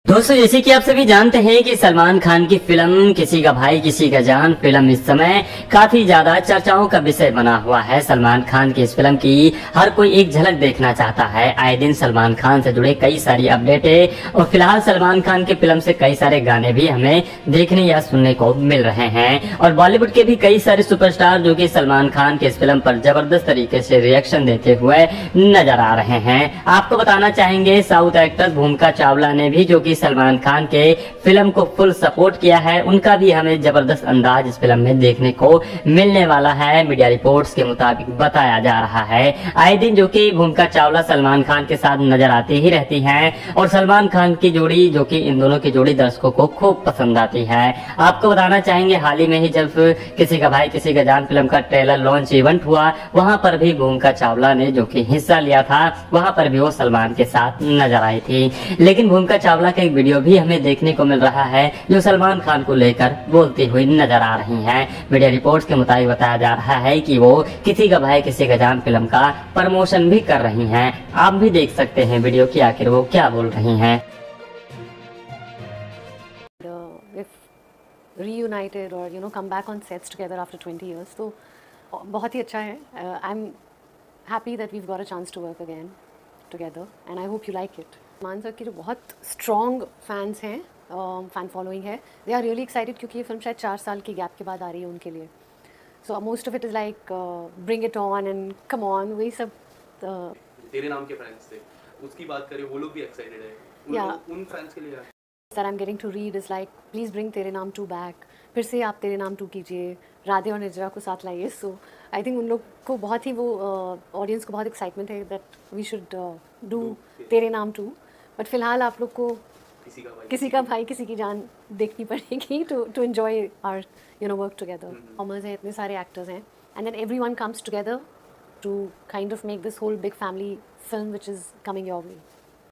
दोस्तों, जैसे कि आप सभी जानते हैं कि सलमान खान की फिल्म किसी का भाई किसी का जान फिल्म इस समय काफी ज्यादा चर्चाओं का विषय बना हुआ है। सलमान खान की इस फिल्म की हर कोई एक झलक देखना चाहता है। आए दिन सलमान खान से जुड़े कई सारी अपडेट है और फिलहाल सलमान खान की फिल्म से कई सारे गाने भी हमें देखने या सुनने को मिल रहे हैं और बॉलीवुड के भी कई सारे सुपरस्टार जो कि सलमान खान की इस फिल्म पर जबरदस्त तरीके से रिएक्शन देते हुए नजर आ रहे हैं। आपको बताना चाहेंगे, साउथ एक्ट्रेस भूमिका चावला ने भी जो कि सलमान खान के फिल्म को फुल सपोर्ट किया है, उनका भी हमें जबरदस्त अंदाज इस फिल्म में देखने को मिलने वाला है। मीडिया रिपोर्ट्स के मुताबिक बताया जा रहा है। आए दिन जो कि भूमिका चावला सलमान खान के साथ नजर आती ही रहती हैं और सलमान खान की जोड़ी जो कि इन दोनों की जोड़ी दर्शकों को खूब पसंद आती है। आपको बताना चाहेंगे, हाल ही में ही जब किसी का भाई किसी का जान फिल्म का ट्रेलर लॉन्च इवेंट हुआ, वहां पर भी भूमिका चावला ने जो कि हिस्सा लिया था, वहां पर भी वो सलमान के साथ नजर आई थी। लेकिन भूमिका चावला का एक वीडियो भी हमें देखने को मिल रहा है जो सलमान खान को लेकर बोलती हुई नजर आ रही हैं। मीडिया रिपोर्ट्स के मुताबिक बताया जा रहा है कि वो किसी का भाई किसी का जान फिल्म का प्रमोशन भी कर रही हैं। आप भी देख सकते हैं वीडियो की आखिर वो क्या बोल रही हैं। Reunited or come back on sets together after 20 years, तो बहुत ही अच्छा है। I'm happy that we've got a chance to work again together and I hope you like it. Maan sir के जो बहुत स्ट्रॉन्ग फैंस हैं, फ़ैन फॉलोइंग है, they are really excited क्योंकि ये फिल्म शायद 4 साल की गैप के बाद आ रही है उनके लिए। So most of it is like bring it on and come on, वही सब। तेरे नाम के फैंस थे, उसकी बात करें, वो लोग भी एक्साइटेड है उन फैंस के लिए। That I'm getting to read is like, please bring तेरे नाम 2 back, फिर से आप तेरे नाम 2 कीजिए, राधे और निर्जरा को साथ लाइए। सो आई थिंक उन लोग को बहुत ही वो ऑडियंस को बहुत एक्साइटमेंट है दैट वी शुड डू तेरे नाम 2। बट फिलहाल आप लोग को किसी का भाई किसी की जान देखनी पड़ेगी to enjoy our work together. Commerce हैं, इतने सारे एक्टर्स हैं and then everyone comes together to kind of make this whole big family film which is coming your way.